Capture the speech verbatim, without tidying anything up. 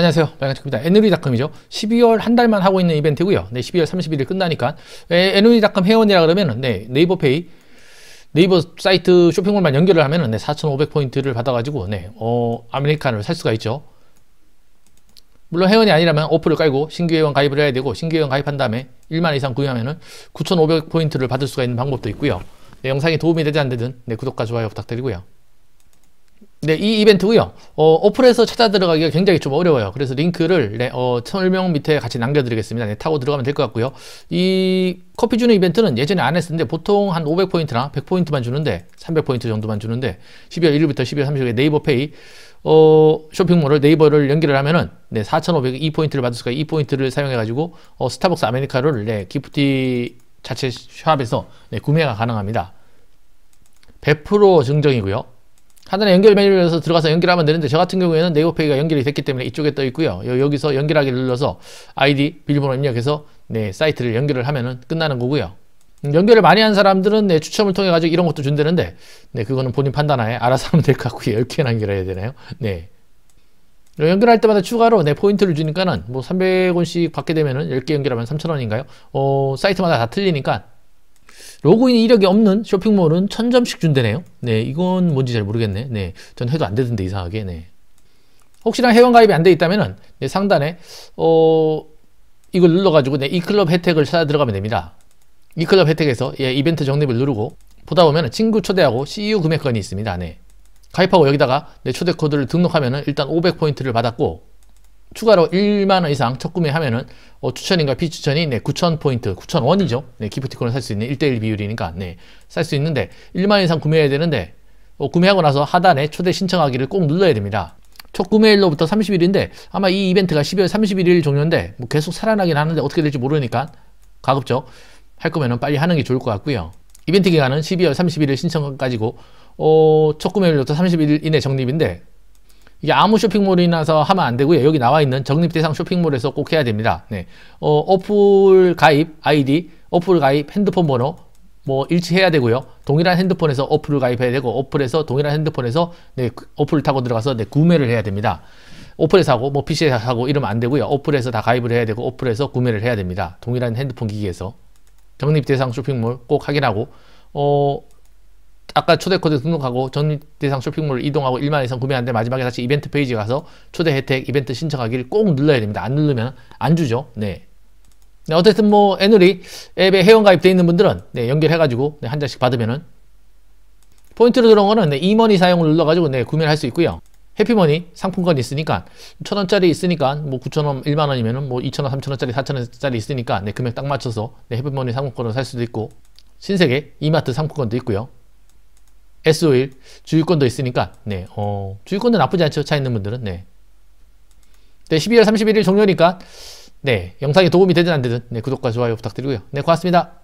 안녕하세요, 빨간색입니다. 에누리닷컴이죠. 십이월 한 달만 하고 있는 이벤트고요. 네, 십이월 삼십일일 끝나니까 에누리닷컴 회원이라 그러면은 네, 네이버페이 네이버 사이트 쇼핑몰만 연결을 하면은 네, 사천오백 포인트를 받아가지고 네, 어, 아메리카노를 살 수가 있죠. 물론 회원이 아니라면 어플을 깔고 신규 회원 가입을 해야 되고, 신규 회원 가입한 다음에 일만 이상 구매하면은 구천오백 포인트를 받을 수가 있는 방법도 있고요. 네, 영상이 도움이 되지 안 되든 네, 구독과 좋아요 부탁드리고요. 네, 이 이벤트고요. 어, 어플에서 찾아 들어가기가 굉장히 좀 어려워요. 그래서 링크를 네, 어, 설명 밑에 같이 남겨드리겠습니다. 네, 타고 들어가면 될 것 같고요. 이 커피 주는 이벤트는 예전에 안 했었는데 보통 한 오백 포인트나 백 포인트만 주는데, 삼백 포인트 정도만 주는데, 십이월 일일부터 십이월 삼십일에 네이버페이 어, 쇼핑몰을 네이버를 연결을 하면은 네, 사천오백이 포인트를 받을 수가, 이 포인트를 사용해 가지고 어, 스타벅스 아메리카노를 네, 기프티 자체 샵에서 네, 구매가 가능합니다. 백 퍼센트 증정이고요. 하단에 연결 메뉴에서 들어가서 연결하면 되는데, 저 같은 경우에는 네이버페이가 연결이 됐기 때문에 이쪽에 떠 있고요. 여기서 연결하기를 눌러서 아이디, 비밀번호 입력해서 네, 사이트를 연결을 하면은 끝나는 거고요. 연결을 많이 한 사람들은 네, 추첨을 통해 가지고 이런 것도 준다는데, 네, 그거는 본인 판단하에 알아서 하면 될 것 같고요. 열 개나 연결해야 되나요? 네. 연결할 때마다 추가로 네, 포인트를 주니까는 뭐 삼백 원씩 받게 되면은 열 개 연결하면 삼천 원인가요? 어, 사이트마다 다 틀리니까 로그인 이력이 없는 쇼핑몰은 천 점씩 준대네요. 네, 이건 뭔지 잘 모르겠네. 네, 전 해도 안 되던데 이상하게. 네. 혹시나 회원 가입이 안 돼 있다면은 네, 상단에 어 이걸 눌러가지고 네, 이 클럽 혜택을 찾아 들어가면 됩니다. 이 클럽 혜택에서 예, 이벤트 적립을 누르고 보다 보면은 친구 초대하고 씨유 구매권이 있습니다. 네. 가입하고 여기다가 내 초대 코드를 등록하면은 일단 오백 포인트를 받았고, 추가로 일만 원 이상 첫 구매하면은 어, 추천인가 비추천이 네, 구천 포인트, 구천 원이죠. 네, 기프티콘을 살 수 있는 일 대 일 비율이니까 네, 살 수 있는데 일만 원 이상 구매해야 되는데 어, 구매하고 나서 하단에 초대 신청하기를 꼭 눌러야 됩니다. 첫 구매일로부터 삼십 일인데 아마 이 이벤트가 십이월 삼십일일 종료인데 뭐 계속 살아나긴 하는데 어떻게 될지 모르니까 가급적 할 거면은 빨리 하는 게 좋을 것 같고요. 이벤트 기간은 십이월 삼십일일 신청까지고 어, 첫 구매일로부터 삼십 일 이내 적립인데, 이게 아무 쇼핑몰이나서 하면 안 되고요. 여기 나와 있는 적립 대상 쇼핑몰에서 꼭 해야 됩니다. 네. 어, 어플 가입 아이디, 어플 가입 핸드폰 번호 뭐 일치해야 되고요. 동일한 핸드폰에서 어플을 가입해야 되고, 어플에서 동일한 핸드폰에서 네, 어플을 타고 들어가서 네, 구매를 해야 됩니다. 어플에서 하고 뭐 피시에서 하고 이러면 안 되고요. 어플에서 다 가입을 해야 되고 어플에서 구매를 해야 됩니다. 동일한 핸드폰 기기에서. 적립 대상 쇼핑몰 꼭 확인하고, 어, 아까 초대 코드 등록하고 적립 대상 쇼핑몰을 이동하고 일만 원 이상 구매하는데 마지막에 다시 이벤트 페이지 가서 초대 혜택 이벤트 신청하기를 꼭 눌러야 됩니다. 안 누르면 안 주죠. 네. 네, 어쨌든 뭐 에누리 앱에 회원 가입되어 있는 분들은 네, 연결해가지고 네, 한 장씩 받으면은 포인트로 들어온 거는 네, 이머니 사용을 눌러가지고 네, 구매를 할 수 있고요. 해피머니 상품권이 있으니까 천 원짜리 있으니까 뭐 구천 원, 일만 원이면은 뭐 이천 원, 삼천 원짜리, 사천 원짜리 있으니까 네, 금액 딱 맞춰서 네, 해피머니 상품권을 살 수도 있고, 신세계 이마트 상품권도 있고요. 에스오일 주유권도 있으니까 네, 어, 주유권도 나쁘지 않죠. 차 있는 분들은. 네. 네, 십이월 삼십일일 종료니까 네, 영상이 도움이 되든 안 되든 네, 구독과 좋아요 부탁드리고요. 네, 고맙습니다.